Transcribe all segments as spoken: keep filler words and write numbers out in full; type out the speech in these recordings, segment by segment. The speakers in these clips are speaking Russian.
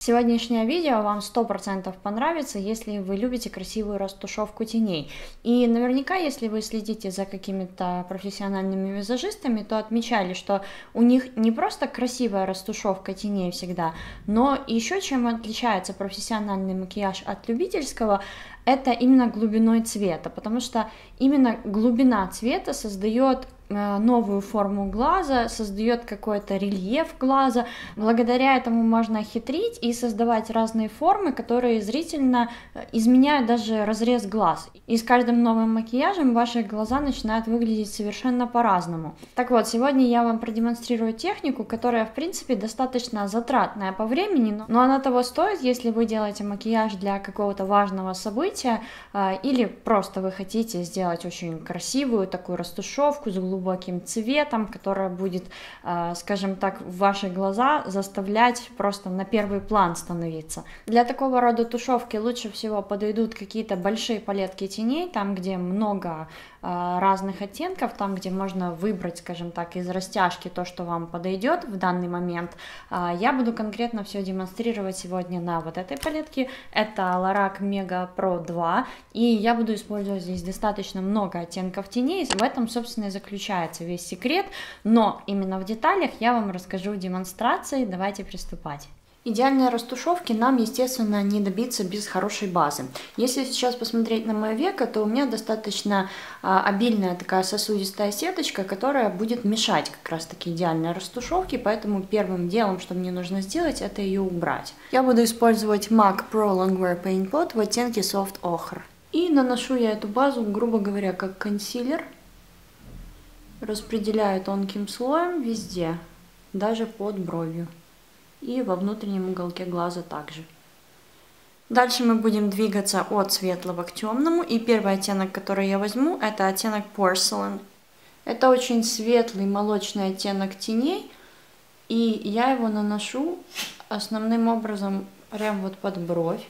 Сегодняшнее видео вам сто процентов понравится, если вы любите красивую растушевку теней. И наверняка, если вы следите за какими-то профессиональными визажистами, то отмечали, что у них не просто красивая растушевка теней всегда, но еще чем отличается профессиональный макияж от любительского, это именно глубиной цвета, потому что именно глубина цвета создает новую форму глаза, создает какой-то рельеф глаза. Благодаря этому можно хитрить и создавать разные формы, которые зрительно изменяют даже разрез глаз. И с каждым новым макияжем ваши глаза начинают выглядеть совершенно по-разному. Так вот, сегодня я вам продемонстрирую технику, которая в принципе достаточно затратная по времени, но она того стоит, если вы делаете макияж для какого-то важного события или просто вы хотите сделать очень красивую такую растушевку с глубоким цветом, которая будет, скажем так, в ваши глаза заставлять просто на первый план становиться. Для такого рода тушевки лучше всего подойдут какие-то большие палетки теней, там, где много разных оттенков, там, где можно выбрать, скажем так, из растяжки то, что вам подойдет в данный момент. Я буду конкретно все демонстрировать сегодня на вот этой палетке. Это Lorac Mega Pro два, и я буду использовать здесь достаточно много оттенков теней. В этом, собственно, и заключается весь секрет, но именно в деталях я вам расскажу в демонстрации. Давайте приступать. Идеальной растушевки нам, естественно, не добиться без хорошей базы. Если сейчас посмотреть на мое веко, то у меня достаточно а, обильная такая сосудистая сеточка, которая будет мешать как раз-таки идеальной растушевке, поэтому первым делом, что мне нужно сделать, это ее убрать. Я буду использовать MAC Pro Longwear Paint Pot в оттенке Soft Ochre. И наношу я эту базу, грубо говоря, как консилер. Распределяю тонким слоем везде, даже под бровью. И во внутреннем уголке глаза также. Дальше мы будем двигаться от светлого к темному. И первый оттенок, который я возьму, это оттенок Porcelain. Это очень светлый молочный оттенок теней. И я его наношу основным образом прямо вот под бровь.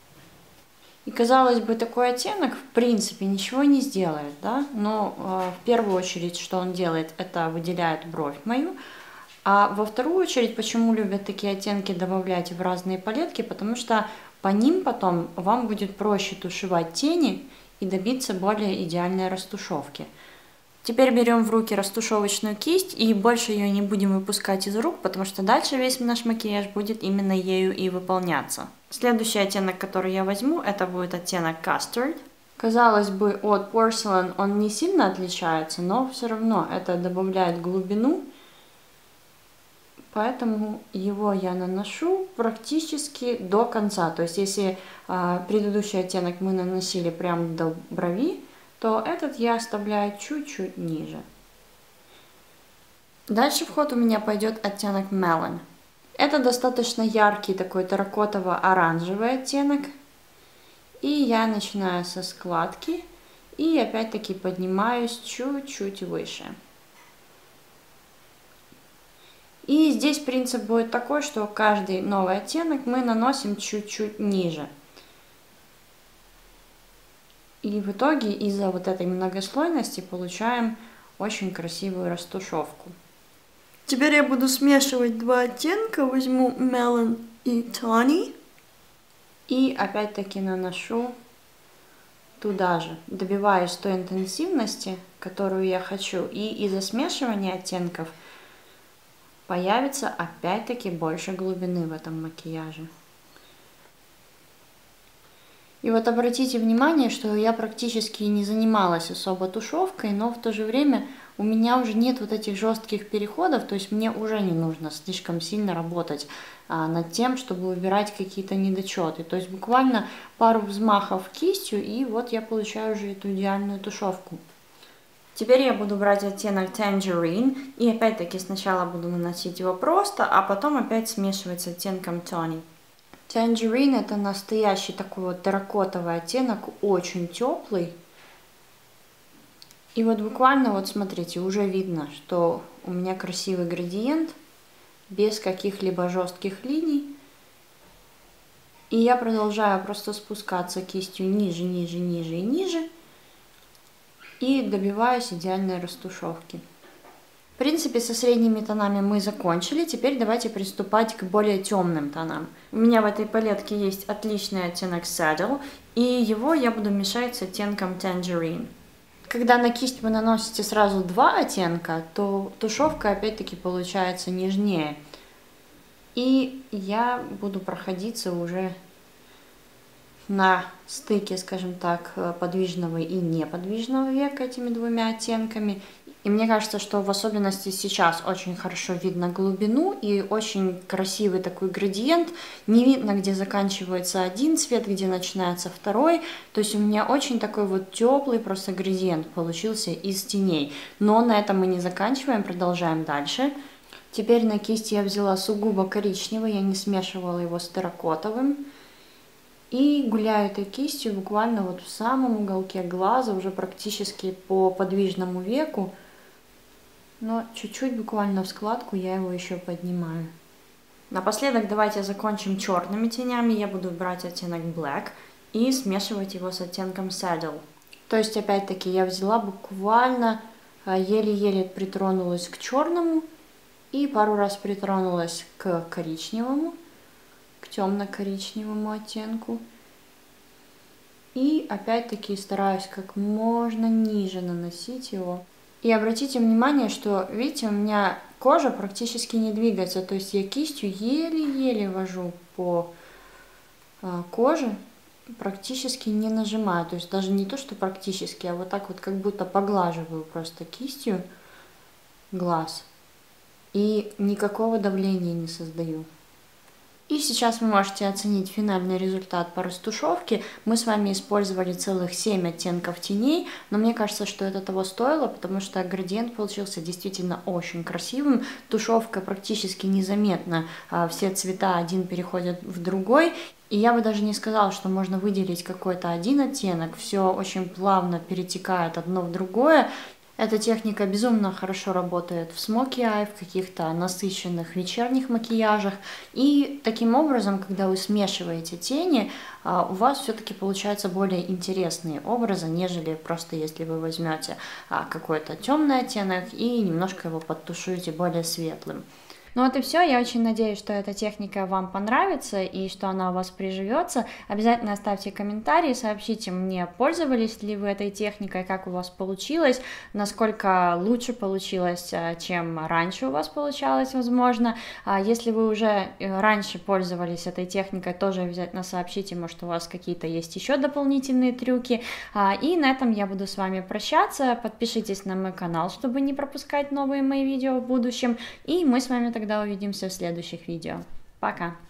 И казалось бы, такой оттенок в принципе ничего не сделает, да? Но э, в первую очередь, что он делает, это выделяет бровь мою. А во вторую очередь, почему любят такие оттенки добавлять в разные палетки, потому что по ним потом вам будет проще тушевать тени и добиться более идеальной растушевки. Теперь берем в руки растушевочную кисть и больше ее не будем выпускать из рук, потому что дальше весь наш макияж будет именно ею и выполняться. Следующий оттенок, который я возьму, это будет оттенок Custard. Казалось бы, от Porcelain он не сильно отличается, но все равно это добавляет глубину. Поэтому его я наношу практически до конца. То есть, если а, предыдущий оттенок мы наносили прямо до брови, то этот я оставляю чуть-чуть ниже. Дальше в ход у меня пойдет оттенок Melon. Это достаточно яркий такой терракотово-оранжевый оттенок. И я начинаю со складки и опять-таки поднимаюсь чуть-чуть выше. И здесь принцип будет такой, что каждый новый оттенок мы наносим чуть-чуть ниже. И в итоге из-за вот этой многослойности получаем очень красивую растушевку. Теперь я буду смешивать два оттенка. Возьму Melon и Tawny. И опять-таки наношу туда же. Добиваюсь той интенсивности, которую я хочу. И из-за смешивания оттенков появится опять-таки больше глубины в этом макияже. И вот обратите внимание, что я практически не занималась особо тушевкой, но в то же время у меня уже нет вот этих жестких переходов, то есть мне уже не нужно слишком сильно работать а, над тем, чтобы убирать какие-то недочеты. То есть буквально пару взмахов кистью, и вот я получаю уже эту идеальную тушевку. Теперь я буду брать оттенок Tangerine, и опять-таки сначала буду наносить его просто, а потом опять смешивать с оттенком Tawny. Tangerine это настоящий такой вот терракотовый оттенок, очень теплый. И вот буквально, вот смотрите, уже видно, что у меня красивый градиент, без каких-либо жестких линий. И я продолжаю просто спускаться кистью ниже, ниже, ниже и ниже. И добиваюсь идеальной растушевки. принципе, со средними тонами мы закончили, теперь давайте приступать к более темным тонам. У меня в этой палетке есть отличный оттенок Saddle, и его я буду мешать с оттенком Tangerine. Когда на кисть вы наносите сразу два оттенка, то тушевка опять-таки получается нежнее. И я буду проходиться уже на стыке, скажем так, подвижного и неподвижного века этими двумя оттенками. И мне кажется, что в особенности сейчас очень хорошо видно глубину и очень красивый такой градиент. Не видно, где заканчивается один цвет, где начинается второй. То есть у меня очень такой вот теплый просто градиент получился из теней. Но на этом мы не заканчиваем, продолжаем дальше. Теперь на кисть я взяла сугубо коричневый, я не смешивала его с терракотовым. И гуляю этой кистью буквально вот в самом уголке глаза, уже практически по подвижному веку. Но чуть-чуть буквально в складку я его еще поднимаю. Напоследок давайте закончим черными тенями. Я буду брать оттенок Black и смешивать его с оттенком Saddle. То есть опять-таки я взяла буквально, еле-еле притронулась к черному и пару раз притронулась к коричневому, к темно-коричневому оттенку. И опять-таки стараюсь как можно ниже наносить его. И обратите внимание, что, видите, у меня кожа практически не двигается, то есть я кистью еле-еле вожу по а, коже, практически не нажимаю, то есть даже не то, что практически, а вот так вот как будто поглаживаю просто кистью глаз и никакого давления не создаю. И сейчас вы можете оценить финальный результат по растушевке. Мы с вами использовали целых семь оттенков теней, но мне кажется, что это того стоило, потому что градиент получился действительно очень красивым. Тушевка практически незаметна, все цвета один переходят в другой. И я бы даже не сказала, что можно выделить какой-то один оттенок, все очень плавно перетекает одно в другое. Эта техника безумно хорошо работает в смоки ай, в каких-то насыщенных вечерних макияжах. И таким образом, когда вы смешиваете тени, у вас все-таки получаются более интересные образы, нежели просто если вы возьмете какой-то темный оттенок и немножко его подтушуете более светлым. Ну вот и все, я очень надеюсь, что эта техника вам понравится и что она у вас приживется. Обязательно оставьте комментарии, сообщите мне, пользовались ли вы этой техникой, как у вас получилось, насколько лучше получилось, чем раньше у вас получалось, возможно. Если вы уже раньше пользовались этой техникой, тоже обязательно сообщите, может, у вас какие-то есть еще дополнительные трюки. И на этом я буду с вами прощаться. Подпишитесь на мой канал, чтобы не пропускать новые мои видео в будущем. И мы с вами тогда увидимся в следующих видео. Пока!